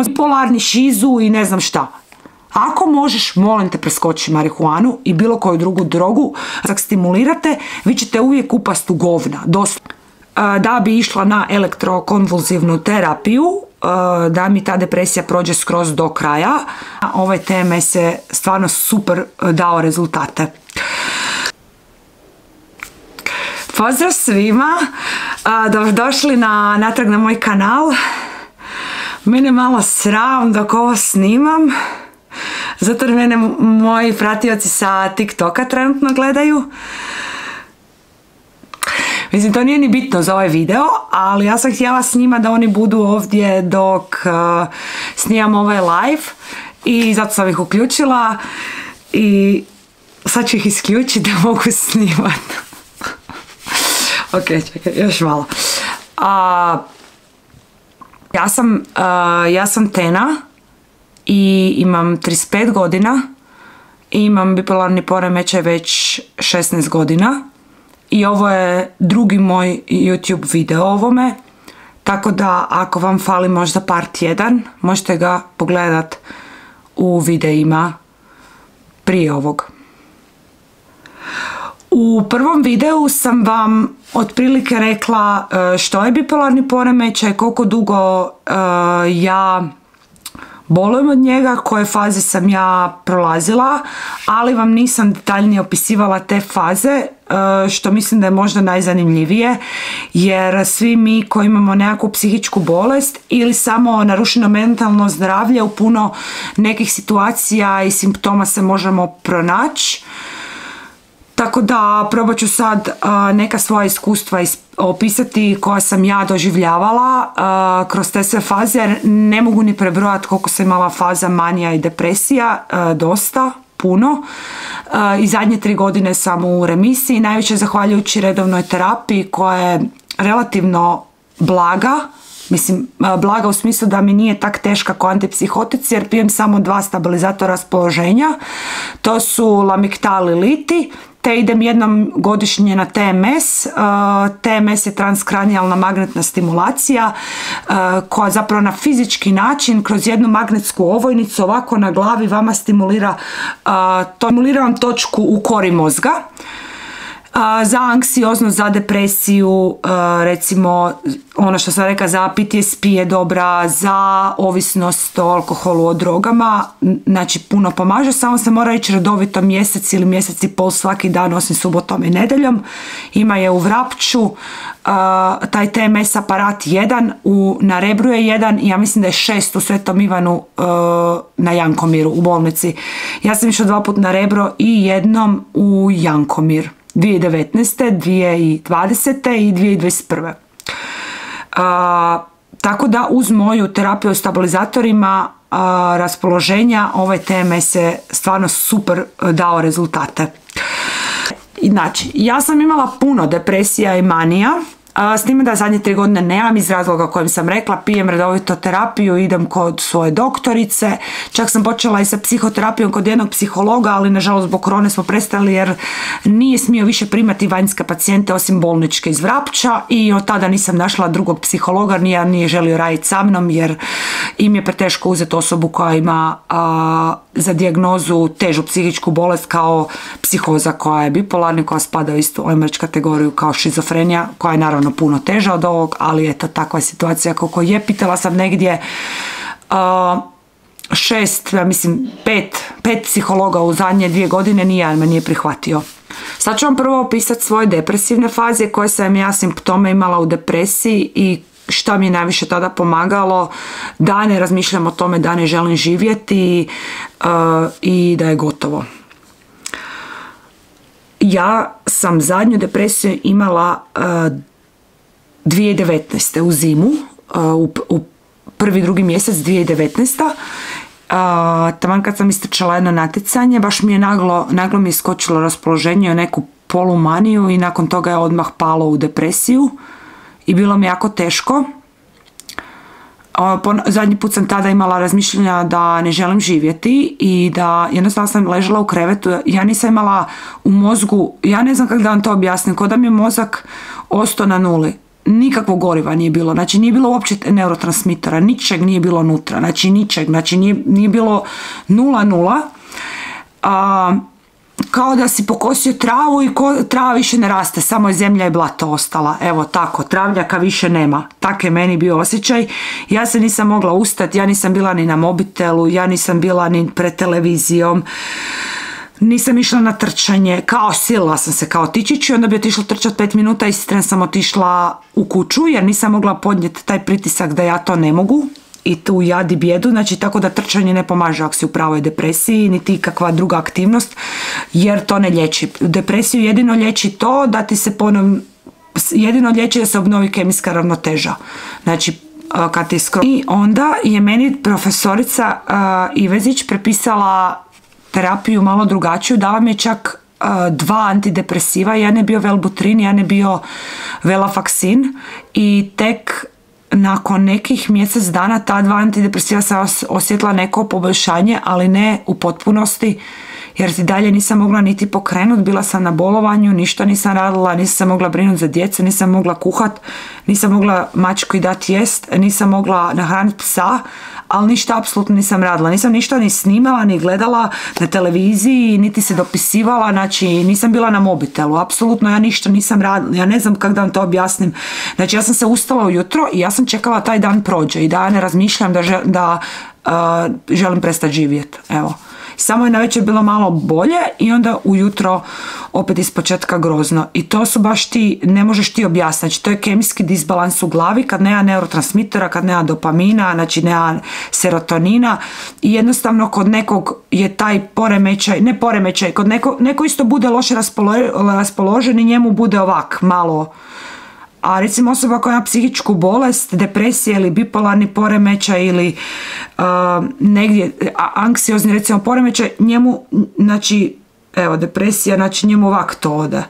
bipolarni, šizu i ne znam šta. Ako možeš, molim te, preskoči marihuanu i bilo koju drugu drogu, ako stimulirate, vi ćete uvijek upast u govna. Da bi išla na elektrokonvulzivnu terapiju, da mi ta depresija prođe skroz do kraja, ovaj TMS je stvarno super dao rezultate. Pozdrav svima, dobrodošli natrag na moj kanal. Mene malo sram dok ovo snimam, zato jer mene moji pratioci sa TikToka trenutno gledaju. Mislim, to nije ni bitno za ovaj video, ali ja sam htjela s njima da oni budu ovdje dok snimam ovaj live i zato sam ih uključila i sad ću ih isključiti da mogu snimati. Ok, čekaj, još malo. Ja sam Tena i imam 35 godina i imam bipolarni poremećaj već 16 godina i ovo je drugi moj YouTube video o ovome, tako da ako vam fali možda part 1, možete ga pogledat u videima prije ovog. U prvom videu sam vam otprilike rekla što je bipolarni poremećaj, koliko dugo ja bolujem od njega, koje faze sam ja prolazila, ali vam nisam detaljnije opisivala te faze, što mislim da je možda najzanimljivije, jer svi mi koji imamo nekakvu psihičku bolest ili samo narušeno mentalno zdravlje, u puno nekih situacija i simptoma se možemo pronaći. Tako da probat ću sad neka svoja iskustva opisati koja sam ja doživljavala kroz te sve faze, jer ne mogu ni prebrojati koliko sam imala faza manija i depresija, dosta, puno. I zadnje 3 godine sam u remisiji, najviše zahvaljujući redovnoj terapiji koja je relativno blaga. Mislim, blaga u smislu da mi nije tak teška kao antipsihotici, jer pijem samo 2 stabilizatora raspoloženja. To su Lamictal i Liti, te idem jednom godišnje na TMS. TMS je transkranijalna magnetna stimulacija koja zapravo na fizički način kroz jednu magnetsku ovojnicu ovako na glavi vama stimulira vam točku u kori mozga. Za anksioznost, za depresiju, recimo ono što sam rekla, za PTSP je dobra, za ovisnost o alkoholu, o drogama, znači puno pomaže, samo se mora ići redovito mjesec ili mjesec i pol svaki dan osim subotom i nedeljom. Ima je u Vrapču, taj TMS aparat 1, na Rebru je 1 i ja mislim da je 6 u Svetom Ivanu na Jankomiru u bolnici. Ja sam išla 2 puta na Rebro i jednom u Jankomir. 2019. 2020. i 2021. Tako da uz moju terapiju stabilizatorima raspoloženja ovaj TMS je stvarno super dao rezultate. Znači, ja sam imala puno depresija i manija, s time da zadnje 3 godine nemam iz razloga kojim sam rekla, pijem redovito terapiju, idem kod svoje doktorice, čak sam počela i sa psihoterapijom kod jednog psihologa, ali nažalost zbog korone smo prestali jer nije smio više primati vanjske pacijente osim bolničke iz Vrapča i od tada nisam našla drugog psihologa, nije želio raditi sa mnom jer im je preteško uzeti osobu koja ima za dijagnozu težu psihičku bolest kao psihoza koja je bipolarna, koja spada u istu OMR kategoriju kao šizofrenija, koja je naravno puno teža od ovog, ali eto, takva je situacija koliko je. Pitala sam negdje 6, ja mislim 5 psihologa u zadnje 2 godine, nijedan me nije prihvatio. Sad ću vam prvo opisati svoje depresivne faze, koje sam ja simptome imala u depresiji i šta mi je najviše tada pomagalo da ne razmišljam o tome da ne želim živjeti i da je gotovo. Ja sam zadnju depresiju imala 2019. u zimu, u prvi, drugi mjesec 2019. Taman kad sam istrčala jedno natjecanje, baš mi je naglo mi je iskočilo raspoloženje u neku polumaniju i nakon toga je odmah palo u depresiju i bilo mi jako teško. Zadnji put sam tada imala razmišljanja da ne želim živjeti i da jednostavno sam ležala u krevetu. Ja nisam imala u mozgu, ja ne znam kako da vam to objasnim, kao da mi je mozak ostao na nuli. nikakvog goriva nije bilo, znači nije bilo uopće neurotransmitera, ničeg nije bilo unutra, znači ničeg, znači nije bilo 0,0. Kao da si pokosio travu i trava više ne raste, samo je zemlja i blato ostala, evo tako, travnjaka više nema, tak je meni bio osjećaj. Ja se nisam mogla ustati, ja nisam bila ni na mobitelu, ja nisam bila ni pred televizijom, nisam išla na trčanje, kao silila sam se kao tičić i onda bi otišla trčati 5 minuta i tren sam otišla u kuću jer nisam mogla podnijeti taj pritisak da ja to ne mogu i tu jad i bijedu, znači tako da trčanje ne pomaže ako si u pravoj depresiji niti kakva druga aktivnost jer to ne liječi. Depresiju jedino liječi to da ti se jedino liječi da se obnovi kemijska ravnoteža, znači kad ti I onda je meni profesorica Ivezić prepisala terapiju malo drugačiju, dala mi je čak 2 antidepresiva, jedan je bio Velbutrin, jedan je bio Velafaksin i tek nakon nekih mjesec dana ta 2 antidepresiva sam osjetila neko poboljšanje, ali ne u potpunosti jer ti dalje nisam mogla niti pokrenuti, bila sam na bolovanju, ništa nisam radila, nisam se mogla brinuti za djecu, nisam mogla kuhat, nisam mogla mačku i dati jest, nisam mogla nahraniti psa, ali ništa apsolutno nisam radila, nisam ništa ni snimala, ni gledala na televiziji, niti se dopisivala, znači nisam bila na mobitelu, apsolutno ja ništa nisam radila, ja ne znam kako da vam to objasnim, znači ja sam se ustala ujutro i ja sam čekala taj dan prođe i da ja ne razmišljam da želim prestati živjeti, evo. Samo je navečer bilo malo bolje i onda ujutro opet ispočetka grozno. I to su baš ti, ne možeš ti objasniti. Znači to je kemijski disbalans u glavi kad nema neurotransmitera, kad nema dopamina, znači nema serotonina i jednostavno kod nekog je taj poremećaj, ne poremećaj, kod neko isto bude loše raspoložen i njemu bude ovak malo. A recimo osoba koja ima psihičku bolest, depresija ili bipolarni poremećaj ili negdje anksiozni recimo poremećaj, njemu, znači, evo depresija, znači njemu ovak to ode.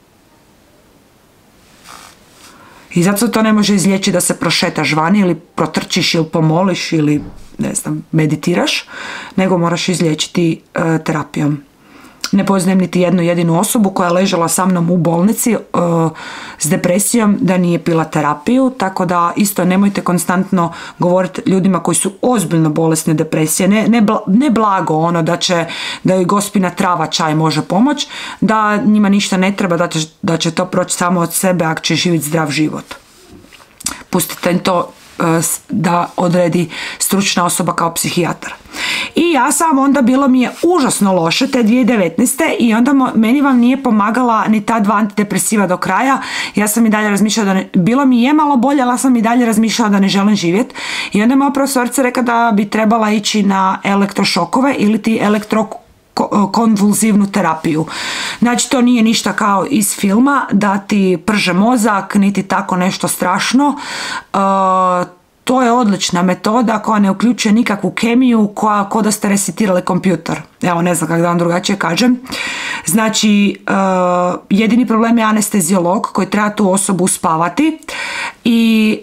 I zato to ne može izliječiti da se prošetaš vani ili protrčiš ili pomoliš ili ne znam, meditiraš, nego moraš izliječiti terapijom. Ne poznajem niti jednu jedinu osobu koja je ležala sa mnom u bolnici s depresijom da nije pila terapiju, tako da isto nemojte konstantno govoriti ljudima koji su ozbiljno bolesni od depresije, ne blago ono da joj gospina trava čaj može pomoć, da njima ništa ne treba, da će to proći samo od sebe ako će živjeti zdrav život. Pustite im to da odredi stručna osoba kao psihijatar. I ja sam onda, bilo mi je užasno loše te 2019. i onda meni vam nije pomagala ni ta 2 antidepresiva do kraja. Ja sam i dalje razmišljala bilo mi je malo bolje, ali sam i dalje razmišljala da ne želim živjeti. I onda je moja profesorica rekla da bi trebala ići na elektrošokove ili ti konvulzivnu terapiju. Znači to nije ništa kao iz filma da ti prže mozak, niti tako nešto strašno. To je odlična metoda koja ne uključuje nikakvu kemiju, koja kao da ste resetirali kompjuter. Evo, ne znam kako da vam drugačije kažem. Znači, jedini problem je anesteziolog koji treba tu osobu uspavati i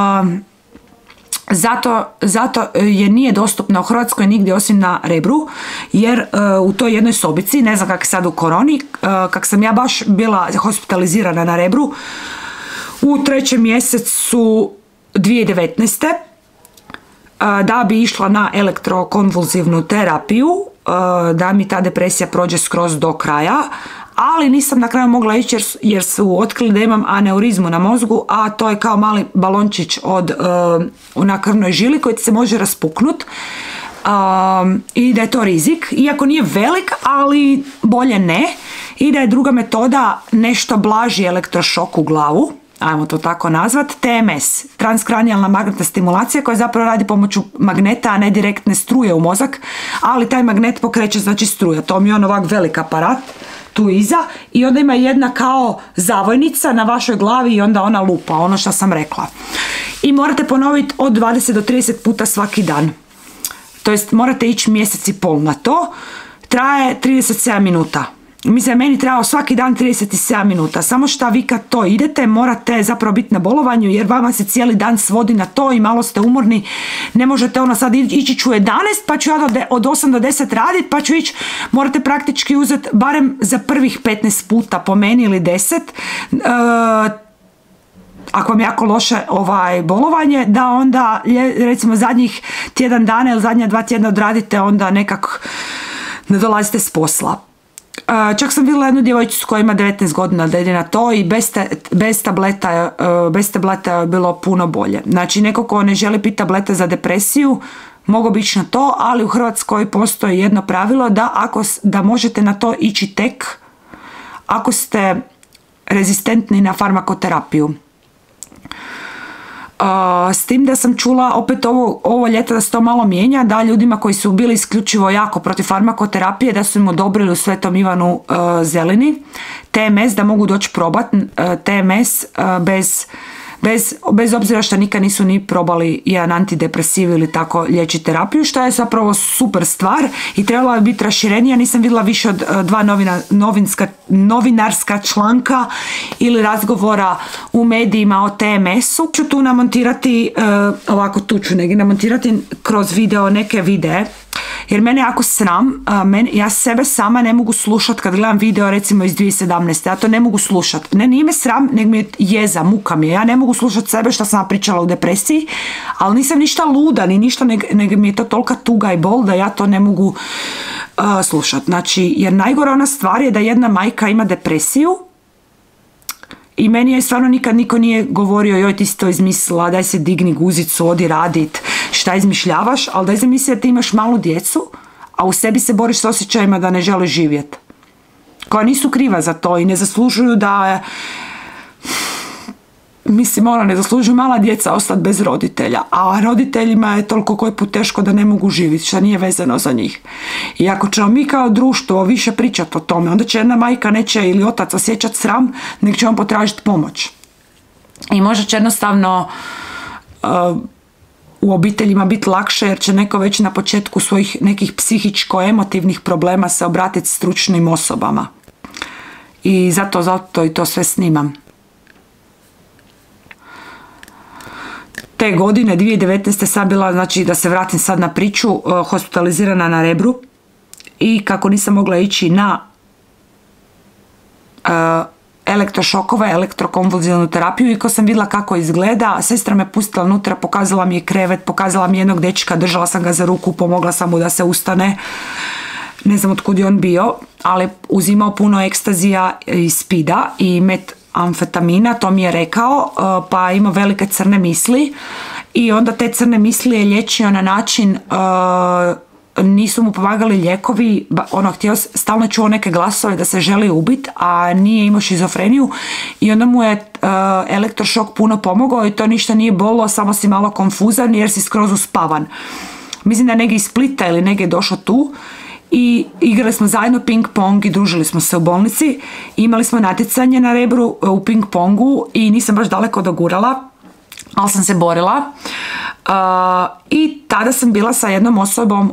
zato je nije dostupna u Hrvatskoj nigdje osim na Rebru, jer u toj jednoj sobici, ne znam kako je sad u koroni, kak sam ja baš bila hospitalizirana na Rebru, u 3. mjesecu 2019. Da bi išla na elektrokonvulzivnu terapiju, da mi ta depresija prođe skroz do kraja, ali nisam na kraju mogla ići jer su otkrili da imam aneurizmu na mozgu, a to je kao mali balončić na krvnoj žili koji ti se može raspuknut i da je to rizik, iako nije velik, ali bolje ne, i da je druga metoda nešto blaži elektrošok u glavu, ajmo to tako nazvat, TMS, transkranijalna magnetna stimulacija, koja zapravo radi pomoću magneta, a ne direktne struje u mozak, ali taj magnet pokreće, znači struja. To mi je on ovak velik aparat tu iza i onda ima jedna kao zavojnica na vašoj glavi i onda ona lupa, ono što sam rekla. I morate ponoviti od 20 do 30 puta svaki dan. To jest morate ići mjesec i pol na to. Traje 37 minuta. Mislim, meni trebao svaki dan 37 minuta, samo šta vi kad to idete morate zapravo biti na bolovanju jer vama se cijeli dan svodi na to i malo ste umorni, ne možete ono sad ići ću 11 pa ću ja od 8 do 10 raditi pa ću ići, morate praktički uzeti barem za prvih 15 puta po meni ili 10 ako vam jako loše bolovanje, da onda recimo zadnjih tjedan dana ili zadnja 2 tjedna odradite, onda nekak ne dolazite s posla. Čak sam vidjela jednu djevojčicu koja ima 19 godina da ide na to i bez tableta je bilo puno bolje. Znači neko ko ne želi piti tablete za depresiju mogu biti na to, ali u Hrvatskoj postoji jedno pravilo da možete na to ići tek ako ste rezistentni na farmakoterapiju. S tim da sam čula opet ovo ljeto da se to malo mijenja, da ljudima koji su bili isključivo jako protiv farmakoterapije, da su im odobrili u Svetom Ivanu Zelini TMS, da mogu doći probati TMS bez obzira što nikad nisu ni probali jedan antidepresiv ili tako liječiti terapiju, što je zapravo super stvar i trebala je biti raširenija. Nisam vidjela više od 2 novinarska članka ili razgovora u medijima o TMS-u. Ću tu namontirati, namontirati kroz video neke videe, jer mene jako sram, ja sebe sama ne mogu slušati kad gledam video recimo iz 2017. Ja to ne mogu slušati. Nije me sram, nego mi je jeza, muka mi je. Ja ne mogu slušati sebe što sam pričala u depresiji, ali nisam ništa luda, ni ništa, nego mi je to tolika tuga i bol da ja to ne mogu slušati. Znači, jer najgora ona stvar je da jedna majka ima depresiju i meni je stvarno nikad niko nije govorio joj ti si to izmislila, daj se digni guzicu, odi radit, šta izmišljavaš, ali daj zamisli da ti imaš malu djecu, a u sebi se boriš s osjećajima da ne želiš živjeti. Koja nisu kriva za to i ne zaslužuju da... ne zaslužuju mala djeca ostati bez roditelja, a roditeljima je toliko koji put teško da ne mogu živjeti, što nije vezano za njih. I ako ćemo mi kao društvo više pričati o tome, onda će jedna majka neće ili otac osjećati sram, nego će on potražiti pomoć. I možda će jednostavno u obiteljima biti lakše, jer će neko već na početku svojih nekih psihičko-emotivnih problema se obratiti stručnim osobama. I zato i to sve snimam. Te godine, 2019. sam bila, znači da se vratim sad na priču, hospitalizirana na Rebru i kako nisam mogla ići na elektrošokove, elektrokonvulzivnu terapiju i ko sam vidjela kako izgleda, sestra me pustila unutra, pokazala mi je krevet, pokazala mi jednog dečka, držala sam ga za ruku, pomogla sam mu da se ustane. Ne znam otkud je on bio, ali uzimao puno ekstazija i spida i metamfetamina, to mi je rekao, pa imao velike crne misli i onda te crne misli je liječio na način, nisu mu pomagali lijekovi, stalno čuo neke glasove da se želi ubiti, a nije imao šizofreniju i onda mu je elektrošok puno pomogao i to ništa nije bolilo, samo si malo konfuzan jer si skroz uspavan. Mislim da je negdje iz Splita ili negdje došao tu i igrali smo zajedno ping pong i družili smo se u bolnici. Imali smo natjecanje na Rebru u ping pongu i nisam baš daleko dogurala, ali sam se borila. I tada sam bila sa jednom osobom,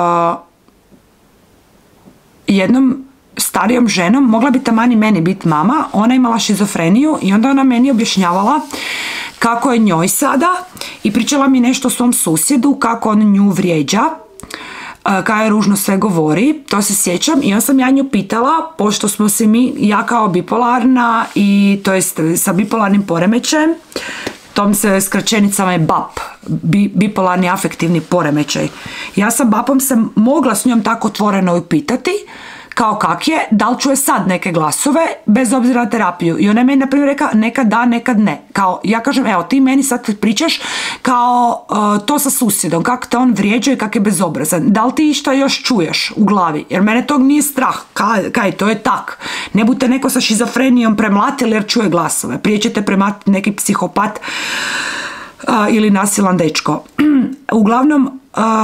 jednom starijom ženom, mogla bi tamani meni biti mama, ona imala šizofreniju i onda ona meni objašnjavala kako je njoj sada i pričala mi nešto o svom susjedu, kako on nju vrijeđa, kada je ružno sve govori, to se sjećam i onda sam ja nju pitala, pošto smo se ja kao bipolarna i to jest sa bipolarnim poremećajem, tom se skraćenicama je BAP, bipolarni afektivni poremećaj. Ja sa BAP-om sam mogla s njom tako otvoreno upitati, kao kak je, da li čuje sad neke glasove, bez obzira na terapiju. I ona je meni, na primjer, rekla, nekad da, nekad ne. Kao, ja kažem, evo, ti meni sad pričaš kao to sa susjedom, kako te on vrijeđa i kak je bezobrazan. Da li ti išta još čuješ u glavi? Jer mene tog nije strah. Kaj, to je tak. Ne budete neko sa šizofrenijom premlatili jer čuje glasove. Prije ćete premlatiti neki psihopat ili nasilan dečko. Uglavnom,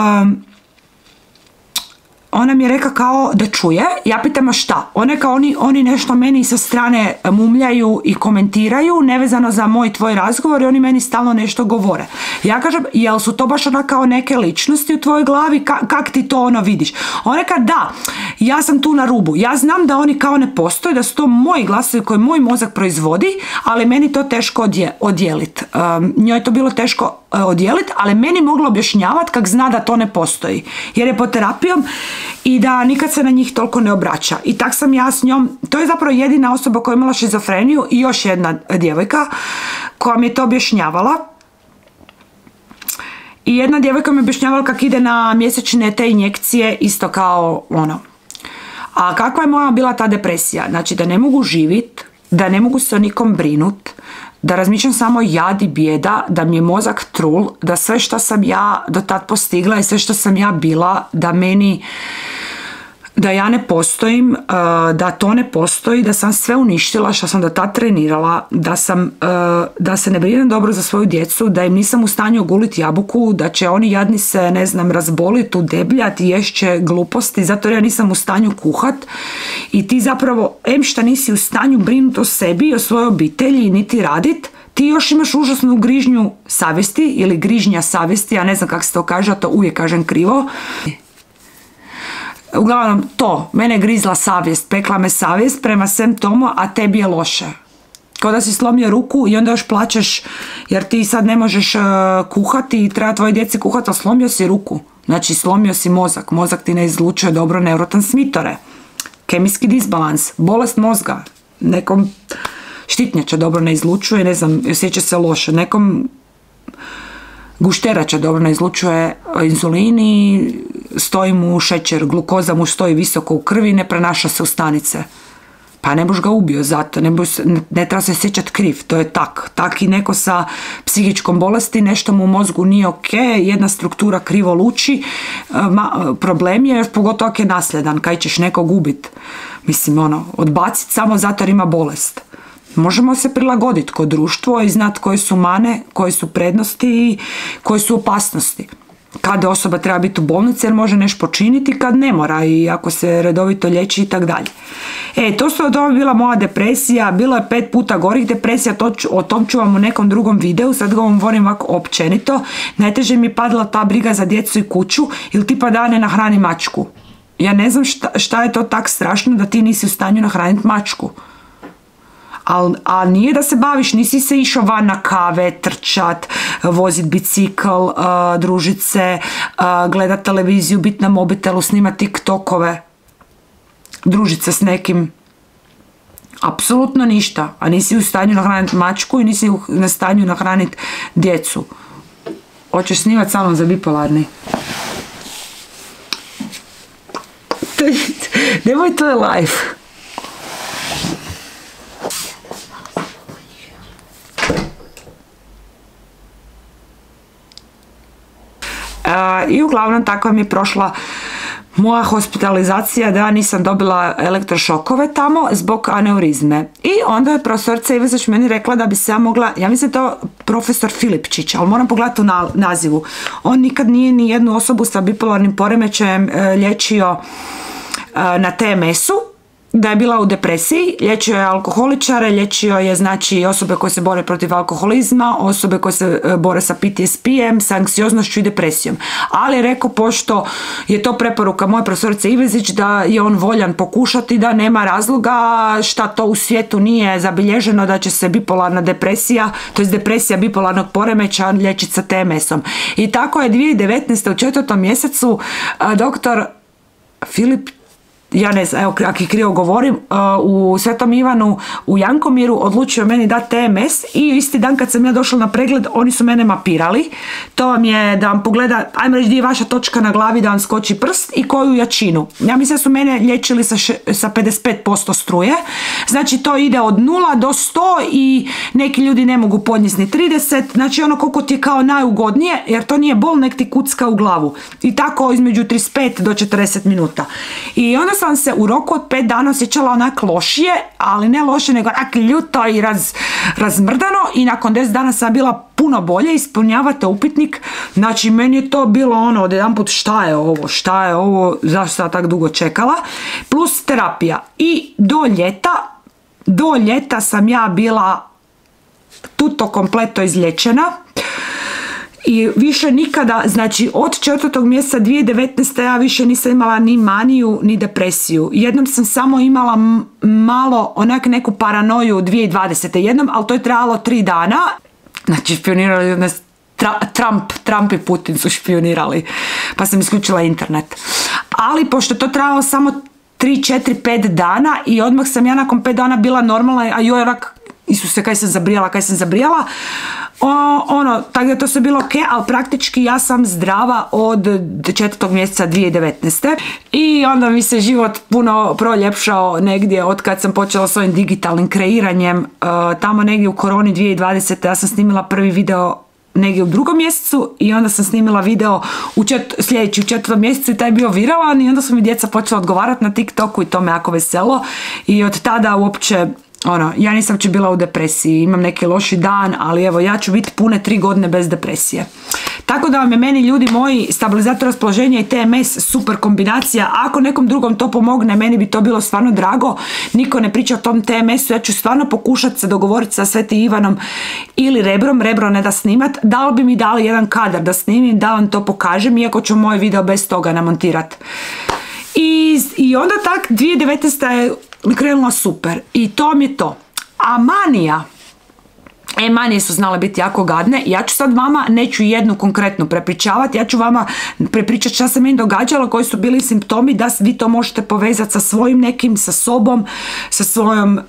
ona mi je rekla kao da čuje, ja pitam a šta? One kao oni nešto meni sa strane mumljaju i komentiraju, nevezano za moj tvoj razgovor i oni meni stalno nešto govore. Ja kažem, jel su to baš ona kao neke ličnosti u tvojoj glavi, kak ti to ono vidiš? Ona reka da, ja sam tu na rubu, ja znam da oni kao ne postoje, da su to moji glasovi koje moj mozak proizvodi, ali meni to teško odjeliti. Njoj je to bilo teško odjeliti, ali meni mogla objašnjavati kak zna da to ne postoji, jer je pod terapijom i da nikad se na njih toliko ne obraća. I tak sam ja s njom, to je zapravo jedina osoba koja je imala šizofreniju i još jedna djevojka koja mi je to objašnjavala. I jedna djevojka mi je objašnjavala kako ide na mjesečne te injekcije, isto kao ono. A kakva je moja bila ta depresija? Znači da ne mogu živit, da ne mogu se o nikom brinut, da razmišljam samo jad i bijeda, da mi je mozak trul, da sve što sam ja do tad postigla i sve što sam ja bila, da ja ne postojim, da to ne postoji, da sam sve uništila što sam do tad trenirala, da se ne brinem dobro za svoju djecu, da im nisam u stanju oguliti jabuku, da će oni jadni se, ne znam, razboliti, udebljati, ješće gluposti, zato jer ja nisam u stanju kuhat. I ti zapravo, em šta nisi u stanju brinuti o sebi, o svojoj obitelji, niti radit, ti još imaš užasnu grižnju savjesti ili grižnja savjesti, ja ne znam kako se to kaže, a to uvijek kažem krivo. Uglavnom to, mene je grizla savjest, pekla me savjest prema svem tomu, a tebi je loše. Kao da si slomio ruku i onda još plačeš jer ti sad ne možeš kuhati i treba tvoje djeci kuhati, a slomio si ruku. Znači slomio si mozak, mozak ti ne izlučuje dobro neurotransmitore. Kemijski disbalans, bolest mozga, nekom štitnjača dobro ne izlučuje, ne znam, osjeća se loše, nekom gušterača dobro ne izlučuje inzulin i stoji mu šećer, glukoza mu stoji visoko u krvi i ne prenaša se u stanice. Pa ne boš ga ubio zato, ne treba se sjećat kriv, to je tak i neko sa psihičkom bolesti, nešto mu u mozgu nije ok, jedna struktura krivo luči, problem je, još pogotovo ako je nasljedan, kaj ćeš nekog ubit, mislim odbaciti samo zato jer ima bolest. Možemo se prilagoditi kod društvo i znati koje su mane, koje su prednosti i koje su opasnosti. Kada osoba treba biti u bolnici jer može nešto počiniti, kad ne mora i ako se redovito liječi i tako dalje. To su bila moja depresija, bilo je 5 puta gorih depresija, o tom ću vam u nekom drugom videu, sad govorim ovako općenito. Najteže mi je padala ta briga za djecu i kuću ili tipa da ne nahrani mačku. Ja ne znam šta je to tak strašno da ti nisi u stanju nahraniti mačku. A nije da se baviš, nisi se išao van na kave, trčat, vozit bicikl, družit se, gledat televiziju, bit na mobitelu, snimat tiktokove, družit se s nekim. Apsolutno ništa. A nisi u stanju nahraniti mačku i nisi u stanju nahraniti djecu. Hoćeš snimat sa mnom za bipolarni? Nemoj, to je life. I uglavnom tako mi je prošla moja hospitalizacija da ja nisam dobila elektrošokove tamo zbog aneurizme. I onda je profesorica Ivezić meni rekla da bi se ja mogla, ja mislim to profesor Filipčić, ali moram pogledati u nazivu. On nikad nije ni jednu osobu sa bipolarnim poremećajem liječio na TMS-u, da je bila u depresiji, liječio je alkoholičare, liječio je znači osobe koje se bore protiv alkoholizma, osobe koje se bore sa PTSP-em, sa anksioznošću i depresijom. Ali je rekao, pošto je to preporuka moje profesorice Ivezić, da je on voljan pokušati, da nema razloga šta to u svijetu nije zabilježeno da će se bipolarna depresija, to je depresija bipolarnog poremeća, liječiti sa TMS-om. I tako je 2019. u 4. mjesecu doktor Filip, ja ne znam, evo ako krivo govorim, u Svetom Ivanu u Jankomiru odlučio meni dati TMS i isti dan kad sam ja došla na pregled oni su mene mapirali. To vam je da vam pogleda, ajmo reći gdje je vaša točka na glavi, da vam skoči prst i koju jačinu. Ja mislim da su mene liječili sa 55% struje, znači to ide od 0 do 100 i neki ljudi ne mogu podnijeti ni 30, znači ono koliko ti je kao najugodnije, jer to nije bol, nek ti kucka u glavu. I tako između 35 do 40 minuta. I onda sam se u roku od 5 dana osjećala onak lošije, ali ne loše, nego onak ljuto i razmrdano i nakon 10 dana sam bila puno bolje, ispunjavate upitnik, znači meni je to bilo ono odjedanput šta je ovo, zašto sam tako dugo čekala, plus terapija. I do ljeta sam ja bila tuto kompleto izlječena. I više nikada, znači od 4. mjeseca 2019. ja više nisam imala ni maniju ni depresiju. Jednom sam samo imala malo onak neku paranoju 2020. jednom, ali to je trajalo 3 dana. Znači špionirali nas Trump i Putin su špionirali, pa sam isključila internet. Ali pošto to trajalo samo 3, 4, 5 dana i odmah sam ja nakon 5 dana bila normalna, a joj onak Isuse, kaj sam zabrijala. Tako da to sve bilo ok, ali praktički ja sam zdrava od 4. mjeseca 2019. I onda mi se život puno proljepšao negdje od kad sam počela s ovim digitalnim kreiranjem. Tamo negdje u koroni 2020. ja sam snimila prvi video negdje u 2. mjesecu i onda sam snimila video sljedeći u 4. mjesecu i taj je bio viralan i onda su mi djeca počela odgovarati na TikToku i to me jako veselo i od tada uopće ja nisam će bila u depresiji, imam neki loši dan, ali evo ja ću biti pune 3 godine bez depresije. Tako da vam je meni, ljudi moji, stabilizator raspoloženja i TMS super kombinacija. Ako nekom drugom to pomogne, meni bi to bilo stvarno drago. Niko ne priča o tom TMS-u, ja ću stvarno pokušati se dogovoriti sa Sveti Ivanom ili Rebro ne da snimat. Da li bi mi dali jedan kadar da snimim, da vam to pokažem, iako ću moj video bez toga namontirati. I onda tak 2019. je krenula super i to mi je to. A manija, manije su znale biti jako gadne. Ja ću sad vama, neću jednu konkretno prepričavati, ja ću vama prepričati šta se meni događalo, koji su bili simptomi, da vi to možete povezati sa svojim nekim, sa sobom, sa svojom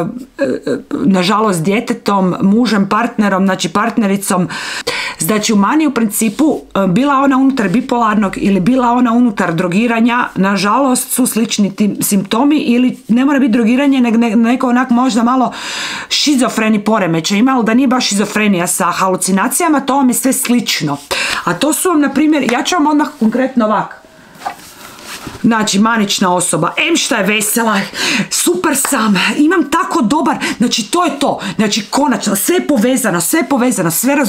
nažalost djetetom, mužem, partnerom, znači partnericom. Znači u maniji u principu, bila ona unutar bipolarnog ili bila ona unutar drogiranja, nažalost su slični ti simptomi, ili ne mora biti drogiranje, nego neko onak možda malo šizofreni poremećaj ima, ali da nije baš šizofrenija sa halucinacijama, to vam je sve slično. A to su vam, na primjer, ja ću vam odmah konkretno ovak. Znači, manična osoba, šta je vesela, super sam, imam tako dobar, znači to je to, znači konačno, sve je povezano,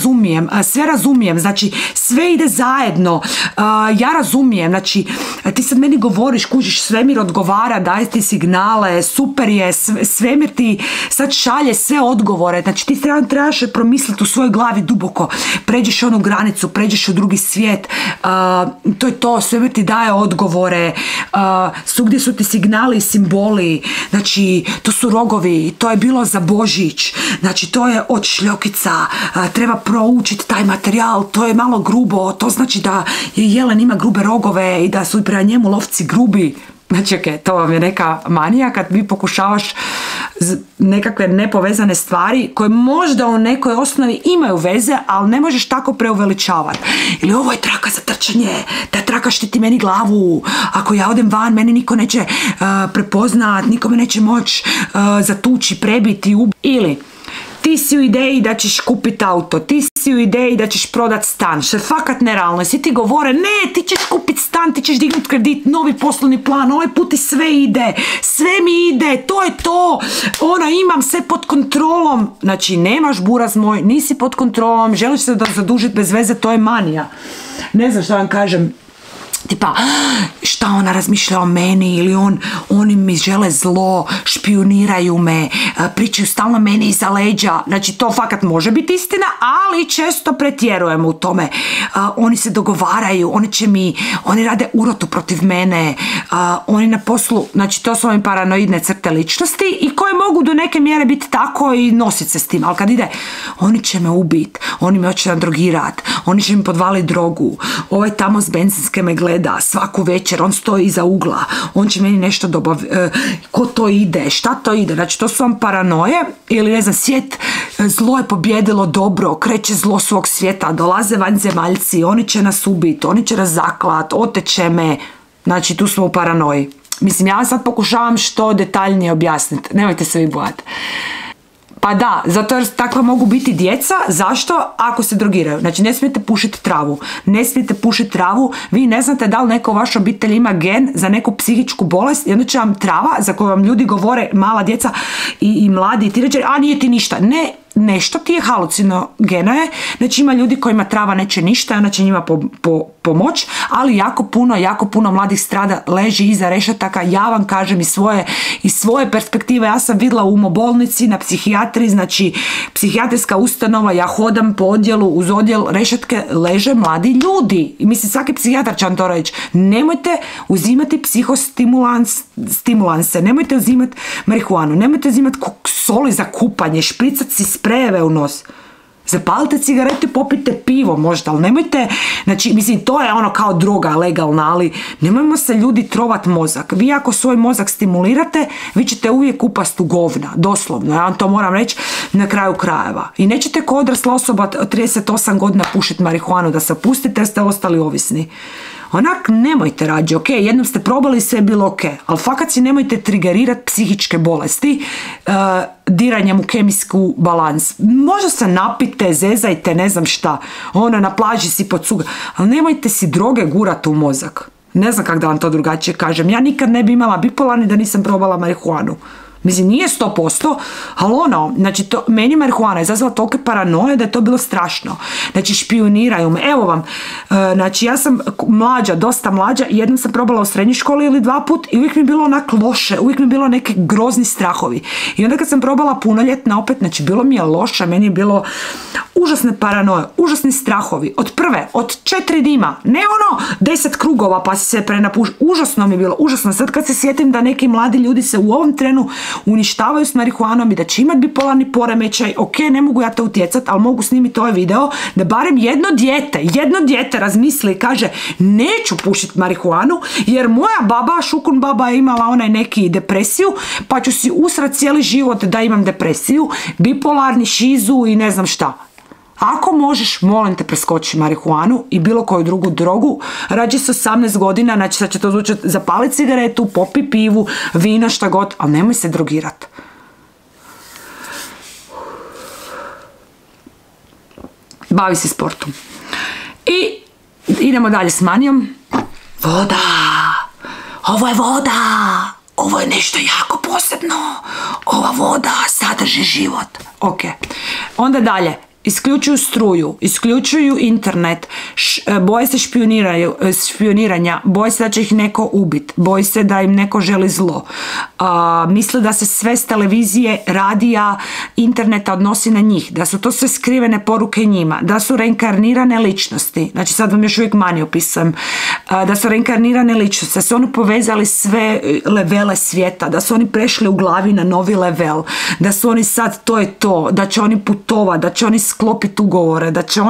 sve razumijem, znači sve ide zajedno, ja razumijem, znači ti sad meni govoriš, kužiš, svemir odgovara, daje ti signale, super je, svemir ti sad šalje sve odgovore, znači ti trebaš promisliti u svojoj glavi duboko, pređeš onu granicu, pređeš u drugi svijet, to je to, svemir ti daje odgovore, svugdje su ti signali i simboli, znači to su rogovi, to je bilo za Božić, znači to je od šljokica, treba proučiti taj materijal, to je malo grubo, to znači da jelen ima grube rogove i da su prema njemu lovci grubi. Znači, ok, to vam je neka manija kad vi pokušavaš nekakve nepovezane stvari koje možda u nekoj osnovi imaju veze, ali ne možeš tako preuveličavati. Ili ovo je traka za trčanje, ta traka štiti meni glavu, ako ja odem van, meni niko neće prepoznat, niko me neće moći zatući, prebiti, ubiti. Ili ti si u ideji da ćeš kupiti auto, ti si u ideji da ćeš prodat stan, što je fakat nerealno. Svi ti govore, ne, ti ćeš kupiti stan, ti ćeš dignuti kredit, novi poslovni plan, ovaj put ti sve ide, sve mi ide, to je to, imam sve pod kontrolom. Znači, nemaš, buraz moj, nisi pod kontrolom, želiš se da zadužiti bez veze, to je manija. Ne znam šta vam kažem. Tipa, šta ona razmišlja o meni, ili oni mi žele zlo, špioniraju me, pričaju stalno meni iza leđa. Znači, to fakat može biti istina, ali često pretjerujemo u tome. Oni se dogovaraju, oni rade urotu protiv mene, oni na poslu, znači to su ovim paranoidne crte ličnosti i koje mogu do neke mjere biti tako i nositi se s tim, ali kad ide, oni će me ubiti, oni me hoće nadrogirat, oni će mi podvaliti drogu, ovaj tamo s benzinske me gleda svaku večer, on stoji iza ugla, on će meni nešto ko to ide, šta to ide, znači to su vam paranoje, ili ne znam, svijet, zlo je pobjedilo dobro, kreće zlo svog svijeta, dolaze vanzemaljci, oni će nas ubiti, oni će nas zaklat, oteće me, znači tu smo u paranoji. Mislim, ja vam sad pokušavam što detaljnije objasniti, nemojte se vi bojati. Pa da, zato jer takva mogu biti djeca. Zašto? Ako se drogiraju. Znači, ne smijete pušiti travu. Ne smijete pušiti travu. Vi ne znate da li neko u vašoj obitelji ima gen za neku psihičku bolest i onda će vam trava, za koju vam ljudi govore, mala djeca i mladi i tineđeri, a nije ti ništa. Ne, nešto ti je halucinogeno je, znači ima ljudi kojima trava neće ništa i ona će njima pomoć, ali jako puno mladih strada, leži iza rešetaka. Ja vam kažem iz svoje perspektive, ja sam vidjela u umobolnici na psihijatriji, znači psihijatrijska ustanova, ja hodam po odjelu, uz odjel rešetke leže mladi ljudi i mislim svaki psihijatar će vam to reći, nemojte uzimati psihostimulanse, nemojte uzimati marihuanu, nemojte uzimati soli za kupanje, špricati si sprejeve u nos. Zapalite cigaretu i popite pivo možda, ali nemojte, znači, mislim, to je ono kao droga legalna, ali nemojmo se ljudi trovat mozak. Vi ako svoj mozak stimulirate, vi ćete uvijek upast u govna, doslovno, ja vam to moram reći na kraju krajeva. I nećete kao odrasla osoba od 38 godina pušiti marihuanu da se pustite jer ste ostali ovisni. Onak, nemojte rađe, ok, jednom ste probali, sve je bilo ok, ali fakat si nemojte trigerirati psihičke bolesti diranjem u kemijsku balans. Možda se napite, zezajte, ne znam šta, ono, na plaži si pod cuga, ali nemojte si droge gurati u mozak. Ne znam kako da vam to drugačije kažem. Ja nikad ne bi imala bipolarni da nisam probala marihuanu. Mislim, nije 100%, ali ono, znači, meni marihuana je izazvala tolike paranoje da je to bilo strašno. Znači, špijuniraju me. Evo vam, znači, ja sam mlađa, dosta mlađa, jednom sam probala u srednjoj školi ili 2 put i uvijek mi je bilo onak loše, uvijek mi je bilo neke grozni strahovi. I onda kad sam probala punoljetna opet, znači, bilo mi je loše, meni je bilo užasne paranoje, užasni strahovi. Od 4 dima, ne ono 10 krugova pa si se prenapuš. Užasno mi je bilo, užasno. Sad kad se sjetim da neki mladi ljudi se u ovom trenu uništavaju s marihuanom i da će imati bipolarni poremećaj, ok, ne mogu ja to utjecati, ali mogu snimiti ovaj video da barem jedno dijete razmisli i kaže neću pušiti marihuanu jer moja baba, šukun baba, je imala onaj neki depresiju, pa ću si usrat cijeli život da imam depresiju, bipolarni, šizu i ne znam šta. Ako možeš, molim te, preskoči marihuanu i bilo koju drugu drogu, rađe sa 18 godina, znači sad će to zvučati, zapali cigaretu, popi pivu, vino, šta god, ali nemoj se drogirati. Bavi se sportom. I idemo dalje s manijom. Voda! Ovo je voda! Ovo je nešto jako posebno. Ova voda sadrži život. Ok. Onda dalje. Isključuju struju, isključuju internet, boje se špioniranja, boje se da će ih neko ubiti, boje se da im neko želi zlo, misle da se sve s televizije, radija, interneta odnosi na njih, da su to sve skrivene poruke njima, da su reinkarnirane ličnosti, znači sad vam još uvijek manje opisujem, da su reinkarnirane ličnosti, da su oni povezali sve levele svijeta, da su oni prešli u glavi na novi level, da su oni sad to je to, da će oni putovati, da će oni sklopiti ugovore, da će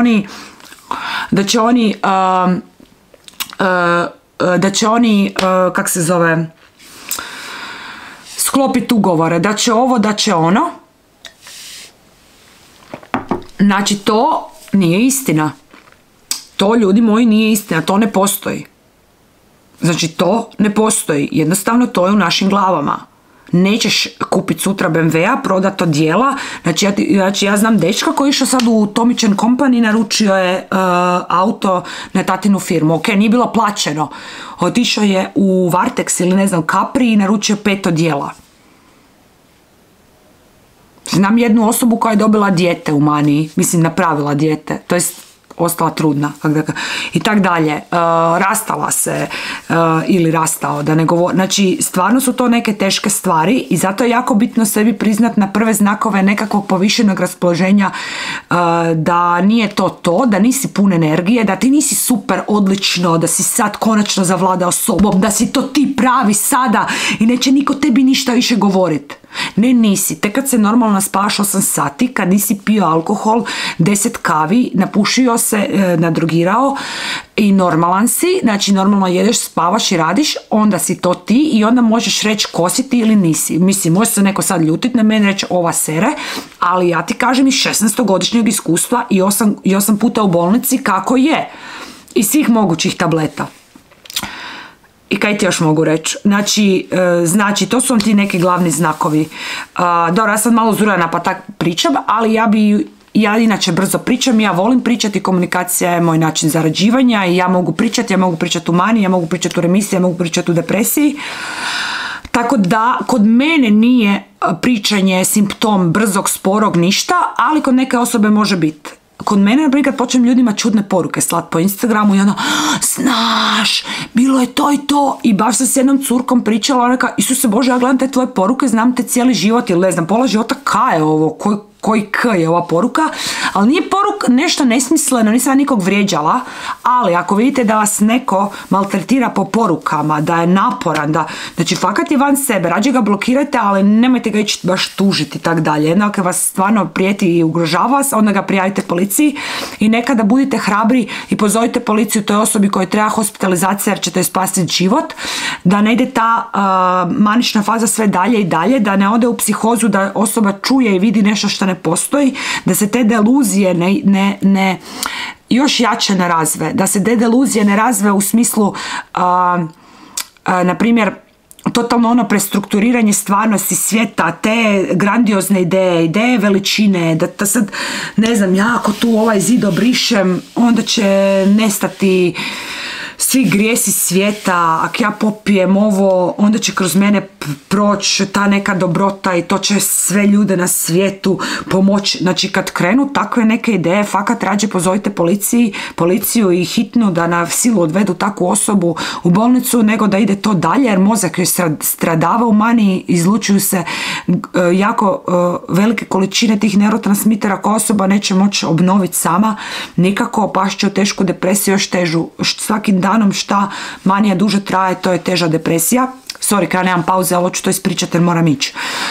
oni kak se zove, sklopiti ugovore, da će ovo, da će ono. Znači, to nije istina. To, ljudi moji, nije istina, to ne postoji. Znači, to ne postoji, jednostavno to je u našim glavama. Nećeš kupiti sutra BMW-a, prodat odjela, znači ja znam dečka koji je išao sad u Tomić & Company, naručio je auto na tatinu firmu, ok, nije bilo plaćeno, otišao je u Vartex ili ne znam Capri i naručio 5 odjela. Znam jednu osobu koja je dobila dijete u Maniji, mislim napravila dijete, to jest ostala trudna i tak dalje, rastala se ili rastao, da ne govorim, znači stvarno su to neke teške stvari i zato je jako bitno sebi priznat na prve znakove nekakvog povišenog raspoloženja da nije to, da nisi pun energije, da ti nisi super odlično, da si sad konačno zavladao sobom, da si to ti pravi sada i neće niko tebi ništa više govoriti. Ne, nisi. Tek kad se normalno spavaš 8 sati, kad nisi pio alkohol, 10 kavi, napušio se, nadrogirao i normalan si, znači normalno jedeš, spavaš i radiš, onda si to ti i onda možeš reći ko si ti ili nisi. Mislim, može se neko sad ljutiti na mene, reći ova sere, ali ja ti kažem iz 16-godišnjeg iskustva i 8 puta u bolnici kako je. Iz svih mogućih tableta. I kaj ti još mogu reći? Znači, to su vam ti neki glavni znakovi. Dobro, ja sam malo zurana pa tak pričam, ali ja inače brzo pričam, ja volim pričati, komunikacija je moj način zarađivanja i ja mogu pričati u maniji, ja mogu pričati u remisiji, ja mogu pričati u depresiji. Tako da, kod mene nije pričanje simptom brzog, sporog, ništa, ali kod neke osobe može biti. Kod mene, na primjer, kad počnem ljudima čudne poruke slat po Instagramu i ono, znaš, bilo je to i to, i baš sam s jednom curkom pričala, ona kao, Isuse Bože, ja gledam te tvoje poruke, znam te cijeli život, ili ne znam, pola života, kaj je ovo, koji k je ova poruka, ali nije poruka nešto nesmisleno, nisam ja nikog vrijeđala, ali ako vidite da vas neko maltretira po porukama, da je naporan, znači fakat je van sebe, rađe ga blokirajte, ali nemojte ga ići baš tužiti i tak dalje. Jedno ako vas stvarno prijeti i ugrožava vas, onda ga prijavite policiji i nekada budite hrabri i pozovite policiju toj osobi kojoj treba hospitalizacija jer ćete joj spasiti život, da ne ide ta manična faza sve dalje i dalje, da ne ode u psihozu, da osoba čuje i vidi nešto što ne postoji, da se te deluzije ne još jače ne razve, da se te deluzije ne razve u smislu na primjer totalno ono prestrukturiranje stvarnosti svijeta, te grandiozne ideje veličine, da sad ne znam, ja ako tu ovaj zid obrišem onda će nestati svi grijesi svijeta, ako ja popijem ovo, onda će kroz mene proći ta neka dobrota i to će sve ljude na svijetu pomoći. Znači kad krenu takve neke ideje, fakat rađe pozovite policiju i hitnu da na silu odvedu takvu osobu u bolnicu, nego da ide to dalje, jer mozak joj stradava u maniji, izlučuju se jako velike količine tih neurotransmitera koja osoba neće moći obnoviti sama, nikako, pašće u tešku depresiju, još težu. Svakim danom šta manija duže traje, to je teža depresija. Sorry, kada nemam pauze, ali hoću to ispričati jer moram ići.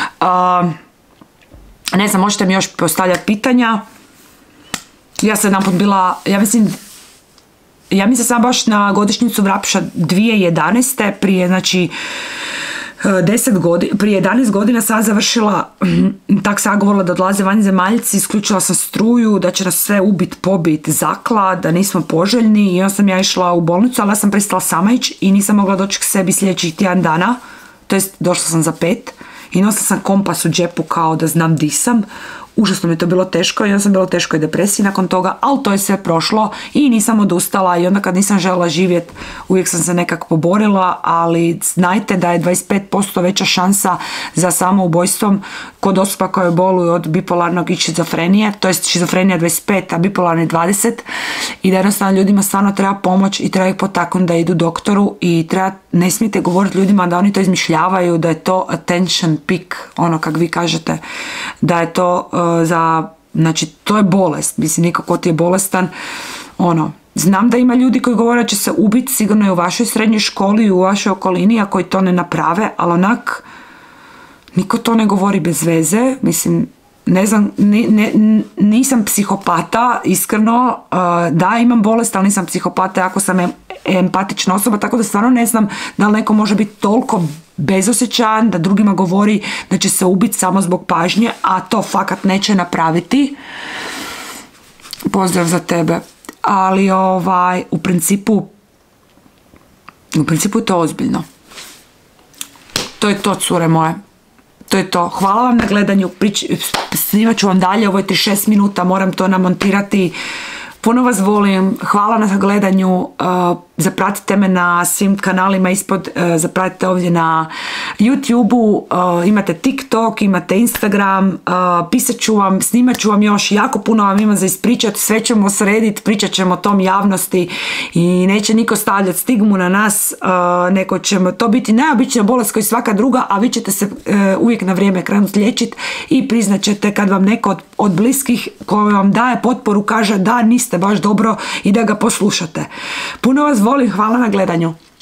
Ne znam, možete mi još postavljati pitanja. Ja sam jedanput bila, ja mislim sam baš na godišnjicu Vrapša 2011. prije, znači, 10 godina, prije 11 godina sam završila, tak sam govorila da odlaze vanzemaljci, isključila sam struju, da će nas sve ubit, pobit, zakla, da nismo poželjni i onda sam ja išla u bolnicu, ali ja sam prestala sama ići i nisam mogla doći k sebi sljedećih tjedan dana, to jest došla sam za 5 i nosila sam kompas u džepu kao da znam di sam. Užasno mi je to bilo teško i onda sam bila u teškoj depresiji nakon toga, ali to je sve prošlo i nisam odustala i onda kad nisam željela živjeti uvijek sam se nekako poborila, ali znajte da je 25% veća šansa za samoubojstvom kod osoba koje boluju od bipolarnog i šizofrenije, to je šizofrenija 25, a bipolarni 20 i da jednostavno ljudima stvarno treba pomoć i treba ih potaknuti da idu doktoru i ne smijete govoriti ljudima da oni to izmišljavaju, da je to attention pick, ono kak vi kažete, da je to znači to je bolest, mislim nikako ti je bolestan, znam da ima ljudi koji govore da će se ubiti, sigurno i u vašoj srednjoj školi i u vašoj okolini, a koji to ne naprave, ali onak niko to ne govori bez veze, mislim, ne znam, nisam psihopata, iskreno, da imam bolest, ali nisam psihopata, jako sam empatična osoba, tako da stvarno ne znam da li neko može biti toliko bezosjećajan da drugima govori da će se ubiti samo zbog pažnje, a to fakat neće napraviti. Pozdrav za tebe. Ali u principu je to ozbiljno. To je to, cure moje. To je to. Hvala vam na gledanju. Snimat ću vam dalje, ovo je 36 minuta, moram to namontirati. Puno vas volim, hvala na gledanju, zapratite me na svim kanalima ispod, zapratite ovdje na YouTube-u, imate TikTok, imate Instagram, pisat ću vam, snimat ću vam još, jako puno vam ima za ispričati, sve ćemo srediti, pričat ćemo o tom javnosti i neće niko stavljati stigmu na nas, nego ćemo to biti najobičnija bolest kao i svaka druga, a vi ćete se uvijek na vrijeme krenuti liječiti i priznat ćete kad vam neko od bliskih koji vam daje potporu kaže da niste baš dobro i da ga poslušate. Puno vas volim, hvala na gledanju.